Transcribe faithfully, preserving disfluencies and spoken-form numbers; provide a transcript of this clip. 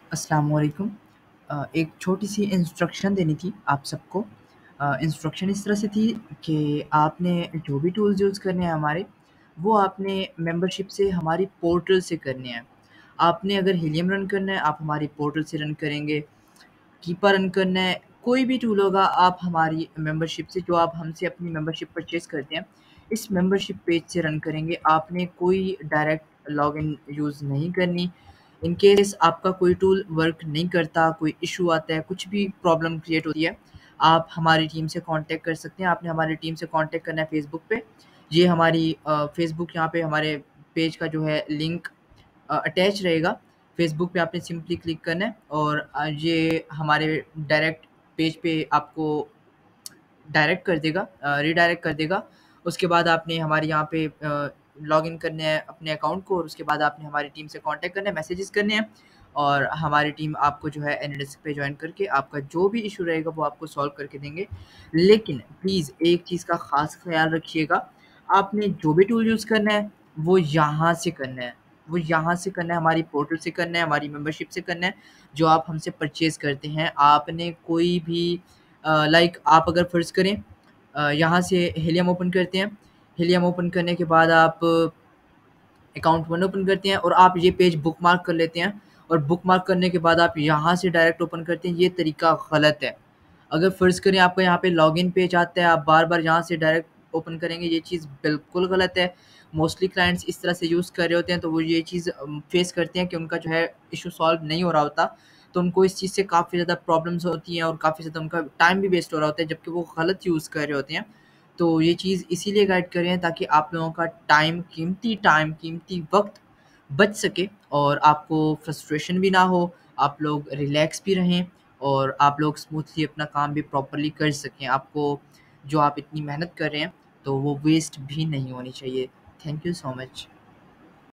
अस्सलाम वालेकुम। अ, एक छोटी-सी इंस्ट्रक्शन देनी थी आप सबको। अ, इंस्ट्रक्शन इस तरह से थी कि आपने जो भी टूल्स यूज़ करने हैं हमारे, वो आपने मेंबरशिप से हमारी पोर्टल से करने हैं। आपने अगर हीलियम रन करना है, आप हमारी पोर्टल से रन करेंगे। कीपर रन करना है, कोई भी टूल होगा आप हमारी मेंबरशिप से जो आप हमसे अपनी मेंबरशिप परचेज़ करते हैं, इस मेंबरशिप पेज से रन करेंगे। आपने कोई डायरेक्ट लॉगिन यूज़ नहीं करनी। इन केस आपका कोई टूल वर्क नहीं करता, कोई इश्यू आता है, कुछ भी प्रॉब्लम क्रिएट होती है, आप हमारी टीम से कॉन्टैक्ट कर सकते हैं। आपने हमारी टीम से कॉन्टैक्ट करना है फ़ेसबुक पे। ये हमारी अ, फ़ेसबुक यहाँ पे हमारे पेज का जो है लिंक अ, अटैच रहेगा। फ़ेसबुक पे आपने सिंपली क्लिक करना है और अ, ये हमारे डायरेक्ट पेज पे आपको डायरेक्ट कर देगा अ, रीडायरेक्ट कर देगा। उसके बाद आपने हमारे यहाँ पे अ, लॉगिन करना है अपने अकाउंट को और उसके बाद आपने हमारी टीम से कॉन्टैक्ट करना है, मैसेजेस करने हैं और हमारी टीम आपको जो है एनालिस्ट पे जॉइन करके आपका जो भी इश्यू रहेगा वो आपको सॉल्व करके देंगे। लेकिन प्लीज़ एक चीज़ का ख़ास ख़्याल रखिएगा, आपने जो भी टूल यूज़ करना है, वो यहाँ से करना है। वो यहाँ से करना है, हमारी पोर्टल से करना है, हमारी मेंबरशिप से करना है, जो आप हमसे परचेज़ करते हैं। आपने कोई भी अ, लाइक आप अगर फ़र्ज़ करें अ, यहाँ से हीलियम ओपन करते हैं, हीलियम ओपन करने के बाद आप अकाउंट वन ओपन करते हैं और आप ये पेज बुकमार्क कर लेते हैं और बुकमार्क करने के बाद आप यहाँ से डायरेक्ट ओपन करते हैं, ये तरीका गलत है। अगर फ़र्ज़ करें आपका यहाँ पे लॉगिन पेज आता है, आप बार-बार यहाँ से डायरेक्ट ओपन करेंगे, ये चीज़ बिल्कुल गलत है। मोस्टली क्लाइंट्स इस तरह से यूज़ कर रहे होते हैं, तो वो ये चीज़ अम, फ़ेस करते हैं कि उनका जो है इश्यू सॉल्व नहीं हो रहा होता, तो उनको इस चीज़ से काफ़ी ज़्यादा प्रॉब्लम्स होती हैं और काफ़ी ज़्यादा उनका टाइम भी वेस्ट हो रहा होता है, जबकि वो गलत यूज़ कर रहे होते हैं। तो ये चीज़ इसीलिए गाइड कर रहे हैं ताकि आप लोगों का टाइम कीमती टाइम, कीमती वक़्त बच सके और आपको फ्रस्ट्रेशन भी ना हो, आप लोग रिलैक्स भी रहें और आप लोग स्मूथली अपना काम भी प्रॉपर्ली कर सकें। आपको जो आप इतनी मेहनत कर रहे हैं, तो वो वेस्ट भी नहीं होनी चाहिए। Thank you so much.